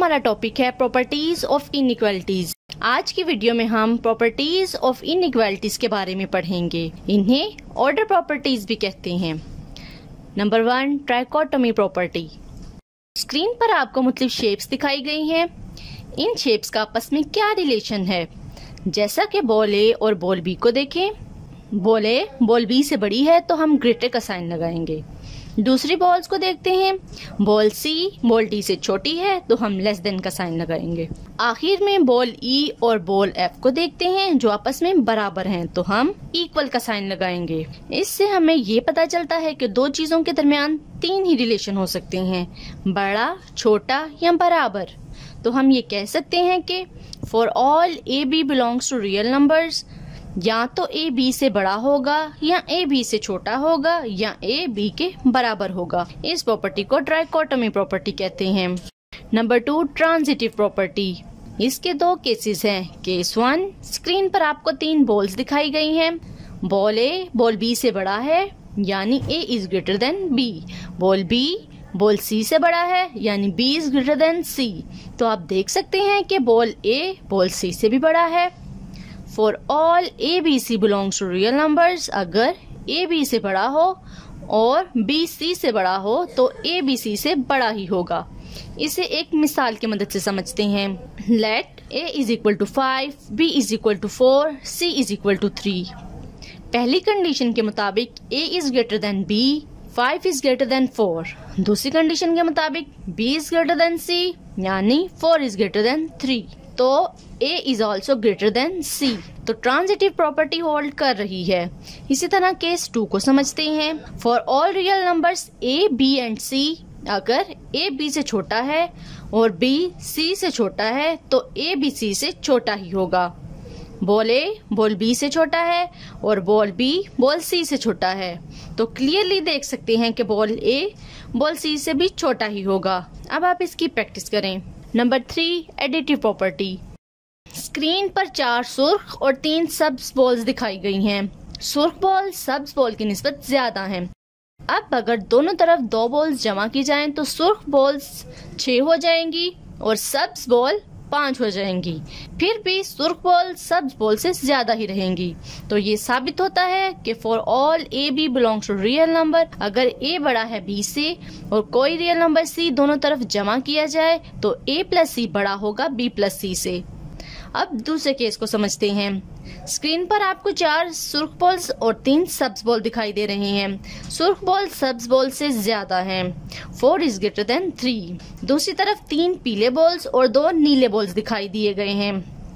हमारा टॉपिक है properties of inequalities. आज की वीडियो में हम प्रॉपर्टीज ऑफ इनइक्वालिटीज के बारे में पढ़ेंगे। इन्हें ऑर्डर प्रॉपर्टीज भी कहते हैं। Number 1, trichotomy property. स्क्रीन पर आपको मुख्तलिफ शेप्स दिखाई गई हैं। इन शेप्स का आपस में क्या रिलेशन है? जैसा कि बॉल ए और बॉल बी को देखें, बॉल ए बॉल बी से बड़ी है तो हम ग्रेटर का साइन लगाएंगे। दूसरी बॉल्स को देखते हैं, बॉल सी बॉल डी से छोटी है तो हम लेस देन का साइन लगाएंगे। आखिर में बॉल ई और बॉल एफ को देखते हैं जो आपस में बराबर हैं तो हम इक्वल का साइन लगाएंगे। इससे हमें ये पता चलता है कि दो चीजों के दरमियान तीन ही रिलेशन हो सकते हैं, बड़ा, छोटा या बराबर। तो हम ये कह सकते हैं कि for all A b belongs to real numbers, या तो ए बी से बड़ा होगा या ए बी से छोटा होगा या ए बी के बराबर होगा। इस प्रॉपर्टी को ट्राइकोटोमी प्रॉपर्टी कहते हैं। Number 2, transitive property. इसके दो केसेस हैं। केस 1, स्क्रीन पर आपको 3 बॉल्स दिखाई गई हैं। बॉल ए बॉल बी से बड़ा है यानी a is greater than b. बॉल बी बॉल सी से बड़ा है यानी b is greater than c. तो आप देख सकते हैं कि बॉल ए बॉल सी से भी बड़ा है। For all A B c belongs to real numbers, अगर ए बी से बड़ा हो और बी सी से बड़ा हो तो ए बी सी से बड़ा ही होगा। इसे एक मिसाल की मदद से समझते हैं। Let a is equal to 5, b is equal to 4, c is equal to 3। पहली कंडीशन के मुताबिक a is greater than b, 5 is greater than 4। दूसरी कंडीशन के मुताबिक b is greater than c यानी 4 इज ग्रेटर देन 3। तो A is also greater than C। तो transitive property hold कर रही है। इसी तरह केस 2 को समझते हैं। For all real numbers A, B and C, अगर A B से छोटा है और B C से छोटा है तो A B C से छोटा ही होगा। बॉल A बॉल B से छोटा है और बॉल B बॉल C से छोटा है तो क्लियरली देख सकते हैं कि बॉल A बॉल C से भी छोटा ही होगा। अब आप इसकी प्रैक्टिस करें। Number 3, additive property. स्क्रीन पर 4 सुर्ख और 3 सब्ज बॉल्स दिखाई गई हैं। सुर्ख बॉल सब्ज बॉल की निस्बत ज्यादा हैं। अब अगर दोनों तरफ 2 बॉल्स जमा की जाएं तो सुर्ख बॉल्स 6 हो जाएंगी और सब्ज बॉल 5 हो जाएंगी। फिर भी सुर्ख बॉल सब्ज बॉल से ज्यादा ही रहेंगी। तो ये साबित होता है कि for all A b belongs to real number, अगर ए बड़ा है बी से और कोई रियल नंबर सी दोनों तरफ जमा किया जाए तो ए प्लस सी बड़ा होगा बी प्लस सी से। अब दूसरे केस को समझते हैं। स्क्रीन पर आपको 4 सुर्ख बॉल्स और 3 सब्ज बॉल दिखाई दे रहे हैं। सुर्ख बॉल सब्ज बॉल से ज्यादा हैं। 4 इज ग्रेटर देन 3। दूसरी तरफ 3 पीले बॉल्स और 2 नीले बॉल्स दिखाई दिए गए हैं।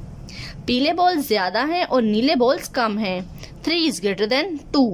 पीले बॉल्स ज्यादा हैं और नीले बॉल्स कम हैं। 3 इज ग्रेटर देन 2।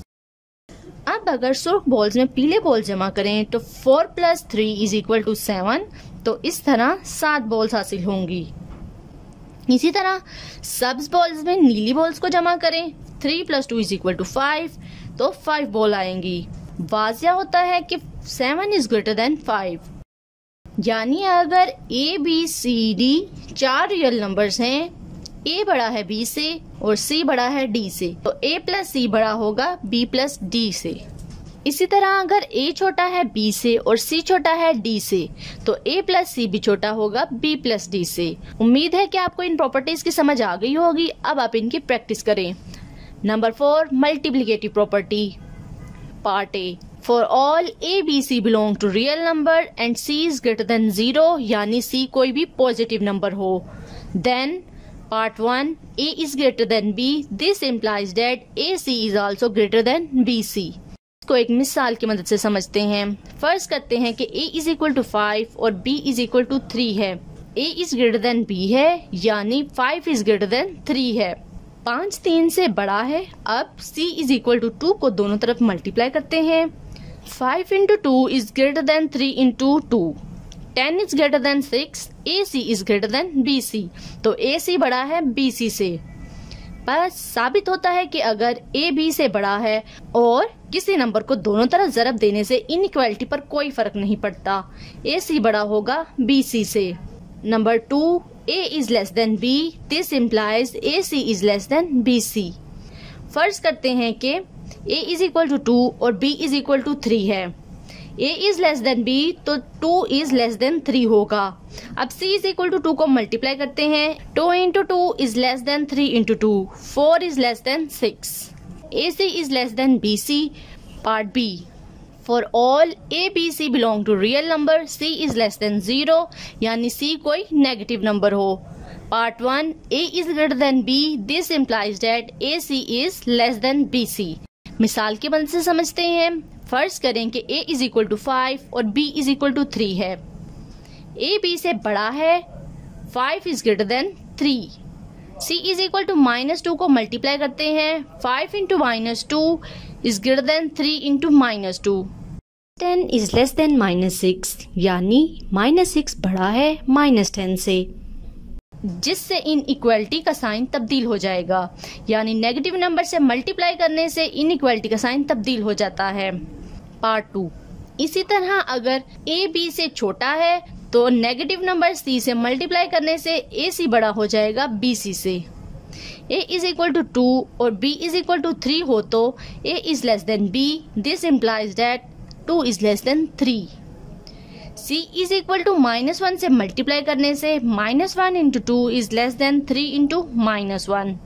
अब अगर सुर्ख बॉल्स में पीले बॉल जमा करें तो 4 + 3 इज इक्वल टू 7। तो इस तरह 7 बॉल्स हासिल होंगी। इसी तरह सब्ज बॉल्स में नीली बॉल्स को जमा करें, 3 + 2 इज इक्वल टू 5 तो 5 बॉल आएंगी। वाजिया होता है कि 7 इज ग्रेटर देन 5। यानी अगर a B c d 4 real numbers हैं, ए बड़ा है बी से और सी बड़ा है डी से तो ए प्लस सी बड़ा होगा बी प्लस डी से। इसी तरह अगर ए छोटा है बी से और सी छोटा है डी से तो ए प्लस सी भी छोटा होगा बी प्लस डी से। उम्मीद है कि आपको इन प्रॉपर्टीज की समझ आ गई होगी। अब आप इनकी प्रैक्टिस करें। Number 4, multiplicative property. Part A, for all A B C belong to real number and C is greater than 0 यानी सी कोई भी पॉजिटिव नंबर हो, then part 1, A is greater than B, this implies that A C is also greater than B C. को एक मिसाल की मदद से समझते हैं। फर्ज करते हैं कि a इज इक्वल टू 5 और b इज इक्वल टू 3 है। a is greater than b है यानी 5 इज ग्रेटर देन 3 है। 5 3 से बड़ा है। अब c इज इक्वल टू 2 को दोनों तरफ मल्टीप्लाई करते हैं। 5 into 2 is greater than 3 into 2। 10 is greater than 6, ac is greater than bc तो ac बड़ा है bc से। बस साबित होता है कि अगर a b से बड़ा है और किसी नंबर को दोनों तरफ ज़रब देने से इनइक्वालिटी पर कोई फर्क नहीं पड़ता, a c बड़ा होगा b c से। Number 2, a is less than b, this implies a c is less than b c। फर्ज करते हैं कि a इज इक्वल टू 2 और b इज इक्वल टू 3 है। a is less than b तो 2 इज लेस देन 3 होगा। अब c is equal to 2 को मल्टीप्लाई करते हैं। 2 into 2 is less than 3 into 2, 4 is less than 6। ac is less than bc। Part b, for all a b c belong to real number, c is less than 0 यानी c कोई negative number हो। Part 1, a is greater than b, this implies that ac is less than bc। मिसाल की मदद से समझते हैं। फर्ज करें कि a इज इक्वल टू 5 और b इज इक्वल टू 3 है। a b से बड़ा है, 5 is greater than 3। c is equal to -2 को मल्टीप्लाई करते हैं। 5 into -2 is greater than 3 into -2। 10 is less than -6 यानी -6 बड़ा है -10 से, जिससे इन इक्वलिटी का साइन तब्दील हो जाएगा, यानी नेगेटिव नंबर से मल्टीप्लाई करने से इन इक्वलिटी का साइन तब्दील हो जाता है। पार्ट 2, इसी तरह अगर a b से छोटा है तो नेगेटिव नंबर c से मल्टीप्लाई करने से ac बड़ा हो जाएगा bc से। a इज इक्वल टू 2 और b इज इक्वल टू 3 हो तो a is less than b, this implies that 2 is less than 3। c is equal to -1 से मल्टीप्लाई करने से -1 into 2 is less than 3 into -1।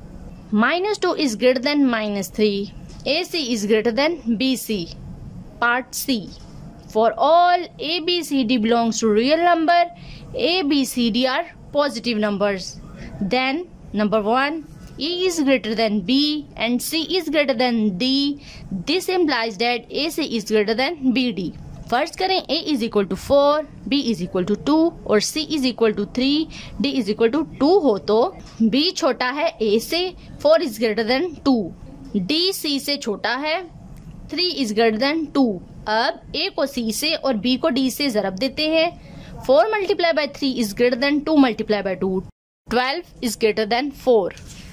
-2 is greater than -3, ac is greater than bc। Part c, for all a b c d belongs to real number, a b c d are positive numbers, then number 1, a is greater than b and c is greater than d, this implies that ac is greater than bd। फर्ज करें a is equal to 4, b is equal to 2 और c is equal to 3, d is equal to 2 हो तो b छोटा है a से, 4 is greater than 2, d c से छोटा है, 3 इज ग्रेटर देन 2। अब a को c से और b को d से ज़रब देते हैं। 4 multiply by 3 is greater than 2 multiply by 2, 12 is greater than 4।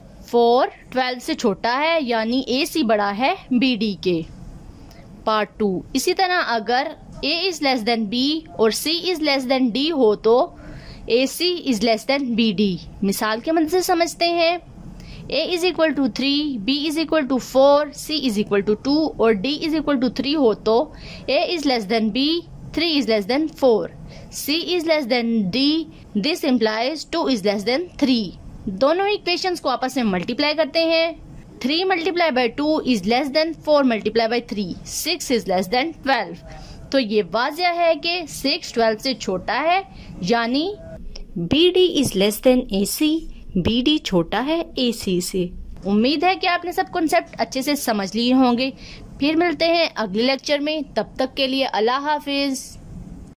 4 12 से छोटा है यानी ac बड़ा है bd के। पार्ट 2, इसी तरह अगर a is less than b और c is less than d हो तो ac is less than bd। मिसाल के मदद से समझते हैं। a is equal to 3, b is equal to 4, c is equal to 2 और d इज इक्वल टू 3 हो तो a is less than b, 3 is less than 4, c is less than d, this implies 2 is less than 3। दोनों equations को आपस में multiply करते हैं। 3 multiply by 2 is less than 4 multiply by 3, 6 is less than 12। तो ये वाज़िया है कि 6 12 से छोटा है, यानी BD is less than AC, BD छोटा है AC से। उम्मीद है कि आपने सब कॉन्सेप्ट अच्छे से समझ लिए होंगे। फिर मिलते हैं अगले लेक्चर में, तब तक के लिए अल्लाह हाफिज।